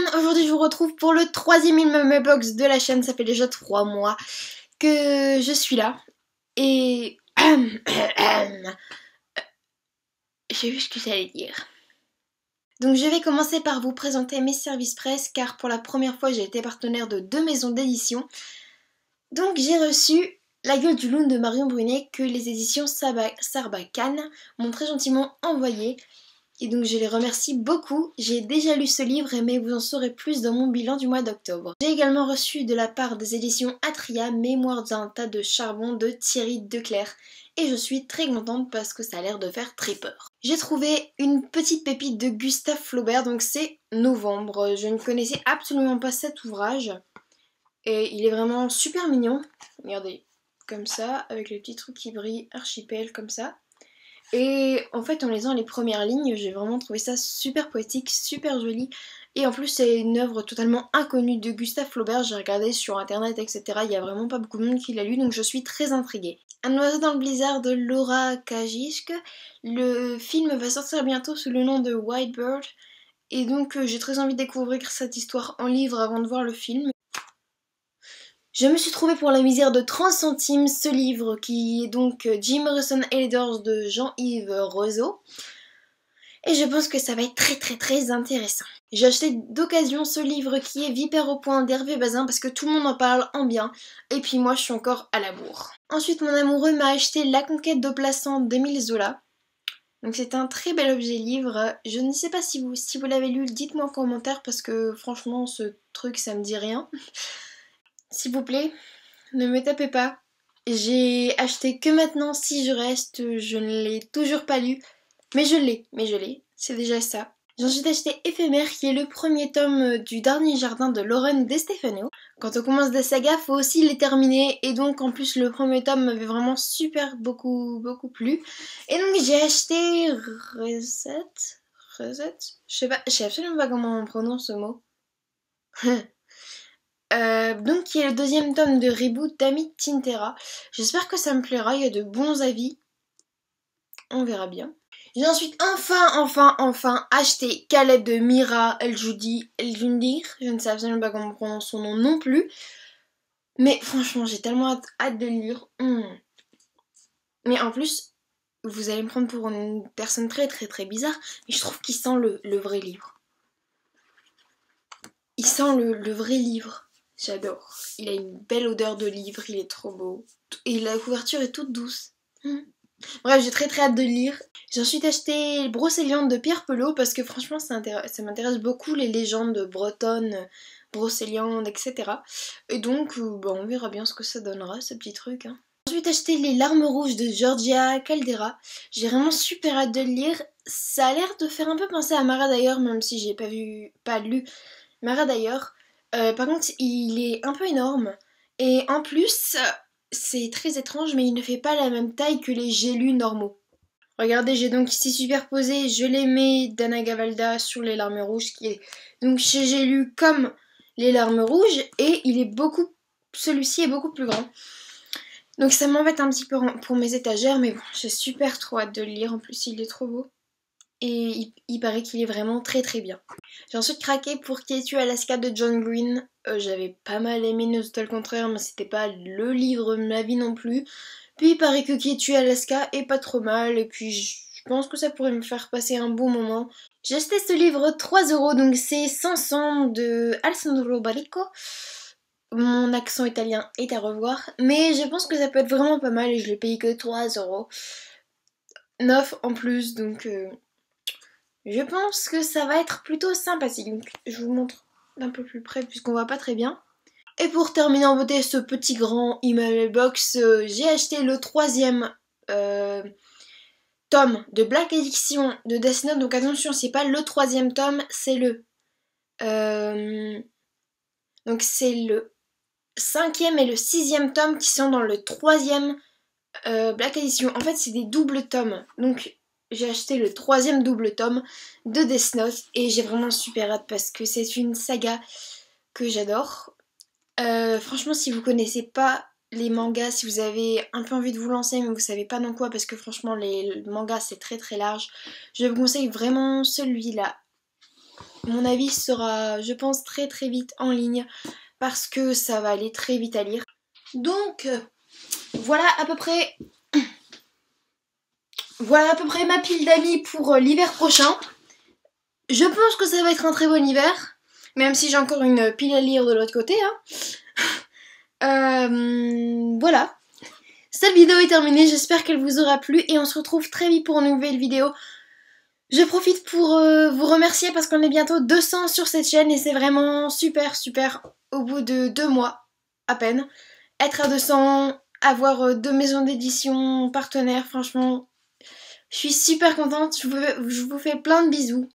Aujourd'hui je vous retrouve pour le troisième Meme Box de la chaîne. Ça fait déjà 3 mois que je suis là. Et... j'ai vu ce que j'allais dire. Donc je vais commencer par vous présenter mes services presse, car pour la première fois j'ai été partenaire de 2 maisons d'édition. Donc j'ai reçu La Gueule du Loup de Marion Brunet que les éditions Sarbacane m'ont très gentiment envoyé. Et donc je les remercie beaucoup. J'ai déjà lu ce livre, mais vous en saurez plus dans mon bilan du mois d'octobre. J'ai également reçu de la part des éditions Atria Mémoire d'un tas de charbon de Thierry Declercq. Et je suis très contente parce que ça a l'air de faire très peur. J'ai trouvé une petite pépite de Gustave Flaubert, donc c'est Novembre. Je ne connaissais absolument pas cet ouvrage. Et il est vraiment super mignon. Regardez, comme ça, avec les petits trucs qui brillent, archipel, comme ça. Et en fait, en lisant les premières lignes, j'ai vraiment trouvé ça super poétique, super joli. Et en plus, c'est une œuvre totalement inconnue de Gustave Flaubert. J'ai regardé sur internet, etc. Il y a vraiment pas beaucoup de monde qui l'a lu, donc je suis très intriguée. Un oiseau dans le blizzard de Laura Kajishk. Le film va sortir bientôt sous le nom de White Bird. Et donc, j'ai très envie de découvrir cette histoire en livre avant de voir le film. Je me suis trouvé pour la misère de 30 centimes ce livre qui est donc Jim Morrison Elders de Jean-Yves Roseau. Et je pense que ça va être très intéressant. J'ai acheté d'occasion ce livre qui est Vipère au point d'Hervé Bazin parce que tout le monde en parle en bien. Et puis moi je suis encore à la bourre. Ensuite mon amoureux m'a acheté La Conquête de Plassans d'Émile Zola. Donc c'est un très bel objet livre. Je ne sais pas si vous l'avez lu, dites-moi en commentaire parce que franchement ce truc ça me dit rien. S'il vous plaît, ne me tapez pas. J'ai acheté que maintenant Si je reste, je ne l'ai toujours pas lu. Mais je l'ai, c'est déjà ça. J'ai ensuite acheté Éphémère qui est le premier tome du Dernier Jardin de Lorraine De Stefano. Quand on commence des sagas, faut aussi les terminer. Et donc en plus le premier tome m'avait vraiment beaucoup plu. Et donc j'ai acheté Recette. Je sais absolument pas comment on prononce ce mot. Donc qui est le deuxième tome de Reboot d'Amit Tintera. J'espère que ça me plaira, il y a de bons avis. On verra bien. J'ai ensuite enfin acheté Caleb de Mira El-Jundir. Je ne sais absolument pas comment on prononce son nom non plus. Mais franchement, j'ai tellement hâte de le lire. Mais en plus, vous allez me prendre pour une personne très bizarre. Mais je trouve qu'il sent le vrai livre. Il sent le vrai livre. J'adore. Il a une belle odeur de livre, il est trop beau. Et la couverture est toute douce. Bref, j'ai très hâte de le lire. J'ai ensuite acheté Brocéliande de Pierre Pelot parce que franchement ça m'intéresse beaucoup les légendes bretonnes, Brocéliande, etc. Et donc on verra bien ce que ça donnera ce petit truc. J'ai ensuite acheté Les Larmes Rouges de Georgia Caldera. J'ai vraiment super hâte de le lire. Ça a l'air de faire un peu penser à Mara d'ailleurs, même si j'ai pas lu Mara d'ailleurs. Par contre, il est un peu énorme. Et en plus, c'est très étrange, mais il ne fait pas la même taille que les J'ai lu normaux. Regardez, j'ai donc ici superposé Je l'aimais d'Anna Gavalda sur Les Larmes Rouges, qui est donc chez J'ai lu comme Les Larmes Rouges, et celui-ci est beaucoup plus grand. Donc ça m'embête un petit peu pour mes étagères, mais bon, j'ai super trop hâte de le lire, en plus il est trop beau. Et il paraît qu'il est vraiment très bien. J'ai ensuite craqué pour Qui es-tu Alaska de John Green. J'avais pas mal aimé Ne pas le contraire, mais c'était pas le livre de ma vie non plus. Puis il paraît que Qui es-tu Alaska est pas trop mal, et puis je pense que ça pourrait me faire passer un bon moment. J'ai acheté ce livre 3€, donc c'est Sanson de Alessandro Baricco. Mon accent italien est à revoir, mais je pense que ça peut être vraiment pas mal et je l'ai payé que 3€. 9 en plus, donc... je pense que ça va être plutôt sympathique. Donc je vous montre d'un peu plus près puisqu'on voit pas très bien. Et pour terminer en beauté ce petit grand email box, j'ai acheté le 3e tome de Black Addiction de Death Note. Donc attention, c'est pas le 3e tome, c'est le... donc c'est le 5e et le 6e tome qui sont dans le 3e Black Edition. En fait c'est des doubles tomes. Donc j'ai acheté le 3e double tome de Death Note et j'ai vraiment super hâte parce que c'est une saga que j'adore. Franchement, si vous connaissez pas les mangas, si vous avez un peu envie de vous lancer mais vous savez pas dans quoi, parce que franchement les mangas c'est très large, je vous conseille vraiment celui-là. mon avis sera, je pense, très très vite en ligne parce que ça va aller très vite à lire. Donc voilà à peu près ma pile d'amis pour l'hiver prochain. Je pense que ça va être un très bon hiver, même si j'ai encore une pile à lire de l'autre côté. Voilà. Cette vidéo est terminée, j'espère qu'elle vous aura plu et on se retrouve très vite pour une nouvelle vidéo. Je profite pour vous remercier parce qu'on est bientôt 200 sur cette chaîne et c'est vraiment super super au bout de 2 mois à peine. Être à 200, avoir 2 maisons d'édition partenaires, franchement, je suis super contente, je vous fais plein de bisous.